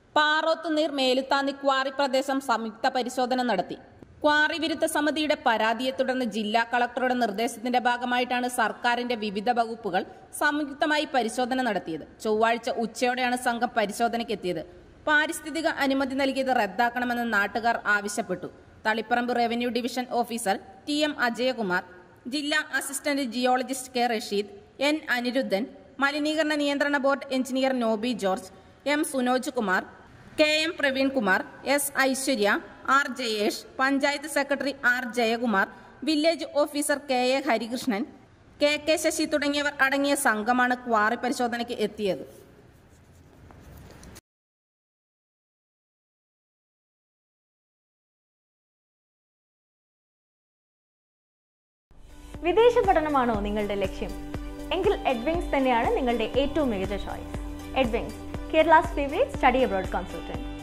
Parothuneer മേലുത്താന്നി quarry പ്രദേശം സംയുക്ത പരിശോധന നടത്തി. ക്വാറി വിരുദ്ധ സമിതിയുടെ പരാതിയെ തുടർന്ന് ജില്ലാ കളക്ടറുടെ നിർദ്ദേശത്തിന്റെ ഭാഗമായിട്ടാണ് സർക്കാരിന്റെ വിവിധ വകുപ്പുകൾ സംയുക്തമായി പരിശോധന നടത്തിയത്. ചൊവ്വാഴ്ച ഉച്ചയോടെയാണ് സംഘം പരിശോധനയ്ക്കെത്തിയത്. പാരിസ്ഥിതിക അനുമതി നൽകിയത് റദ്ദാക്കണമെന്ന് നാട്ടുകാർ ആവശ്യപ്പെട്ടു. Taliparamba revenue division officer TM Ajayakumar, ജില്ലാ assistant geologist K Rasheed, N Aniruddhan, മലിനീകരണ നിയന്ത്രണ board engineer Noby George, M Sunoj Kumar, KM Praveenkumar, S Aishwarya, R Jayesh, panchayat secretary R Jayakumar, village officer KA Harikrishnan, KK Sasi തുടങ്ങിയവർ അടങ്ങിയ സംഘമാണ് ക്വാറി പരിശോധനയ്ക്ക് എത്തിയത്. വിദേശ പഠനമാണോ നിങ്ങളുടെ ലക്ഷ്യം? എങ്കിൽ എഡ്വിങ്സ് തന്നെയാണ് നിങ്ങളുടെ ഏറ്റവും മികച്ച choice. Edwings, Kerala's favourite study abroad consultant.